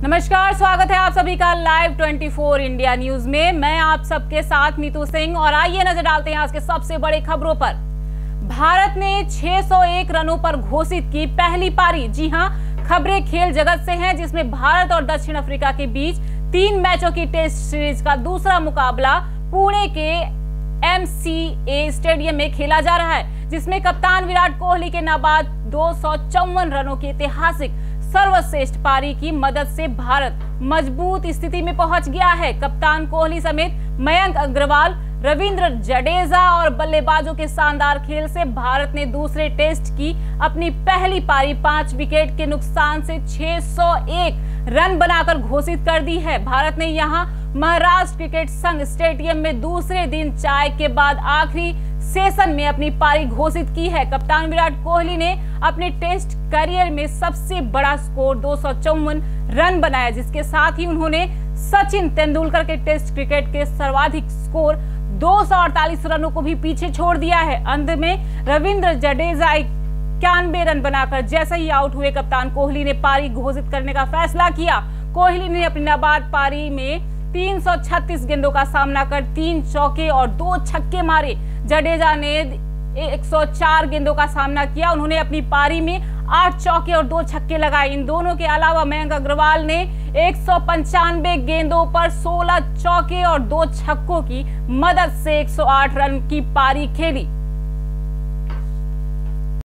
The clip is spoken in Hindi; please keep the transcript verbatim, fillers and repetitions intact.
नमस्कार, स्वागत है आप सभी का लाइव चौबीस इंडिया न्यूज में। मैं आप सबके साथ नीतू सिंह और आइए नजर डालते हैं आज के सबसे बड़े खबरों पर। भारत ने छह सौ एक रनों पर घोषित की पहली पारी। जी हां, खबरें खेल जगत से हैं, जिसमें भारत और दक्षिण अफ्रीका के बीच तीन मैचों की टेस्ट सीरीज का दूसरा मुकाबला पुणे के एम सी ए स्टेडियम में खेला जा रहा है, जिसमें कप्तान विराट कोहली के नाबाद दो सौ चौवन रनों की ऐतिहासिक सर्वश्रेष्ठ पारी की मदद से भारत मजबूत स्थिति में पहुंच गया है। कप्तान कोहली समेत मयंक अग्रवाल, रविंद्र जडेजा और बल्लेबाजों के शानदार खेल से भारत ने दूसरे टेस्ट की अपनी पहली पारी पांच विकेट के नुकसान से छह सौ एक रन बनाकर घोषित कर दी है। भारत ने यहां महाराष्ट्र क्रिकेट संघ स्टेडियम में दूसरे दिन चाय के बाद आखिरी सेशन में अपनी पारी घोषित की है। कप्तान विराट कोहली ने अपने टेस्ट करियर में सबसे बड़ा स्कोर दो सौ चौवन रन बनाया, जिसके साथ ही उन्होंने सचिन तेंदुलकर के टेस्ट क्रिकेट के सर्वाधिक स्कोर दो सौ अड़तालीस रनों को भी पीछे छोड़ दिया है। अंत में रविंद्र जडेजा इक्यानवे रन बनाकर जैसे ही आउट हुए, कप्तान कोहली ने पारी घोषित करने का फैसला किया। कोहली ने अपनी नाबाद पारी में तीन सौ छत्तीस गेंदों का सामना कर तीन चौके और दो छक्के मारे। जडेजा ने एक सौ चार गेंदों का सामना किया। उन्होंने अपनी पारी में आठ चौके और दो छक्के लगाए। इन दोनों के अलावा मयंक अग्रवाल ने एक सौ पंचानवे गेंदों पर सोलह चौके और दो छक्कों की मदद से एक सौ आठ रन की पारी खेली।